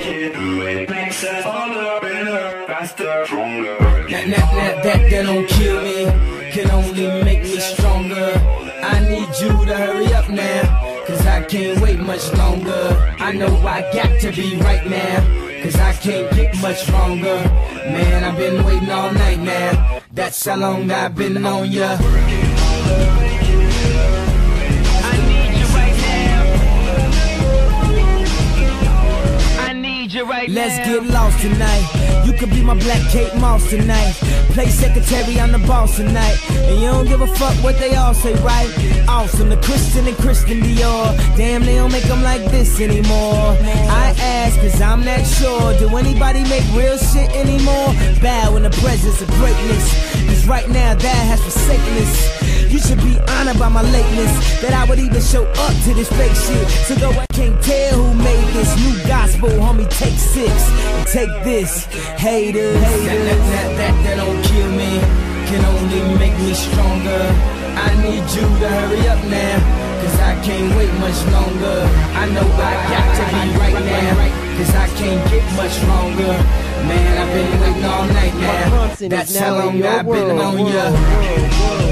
can do it. Makes us harder, better, faster, stronger. That don't kill me, can only make me stronger. I need you to hurry up now, cause I can't wait much longer. I know I got to be right now, cause I can't get much longer. Man, I've been waiting all night now, that's how long I've been on ya. Let's get lost tonight. You could be my Black Kate Moss tonight. Play secretary, I'm the boss tonight. And you don't give a fuck what they all say, right? Awesome, the Christian and Christian Dior. Damn, they don't make them like this anymore. I ask, cause I'm not sure. Do anybody make real shit anymore? Bow in the presence of greatness, cause right now that has forsaken us. You should be honored by my lateness, that I would even show up to this fake shit. So though I can't tell who made this new gospel, homie, take 6 and take this. Haters, that don't kill me, can only make me stronger. I need you to hurry up now, cause I can't wait much longer. I know I got to be right now, cause I can't get much longer. Man, I've been waiting all night now, that's how long I've been on ya.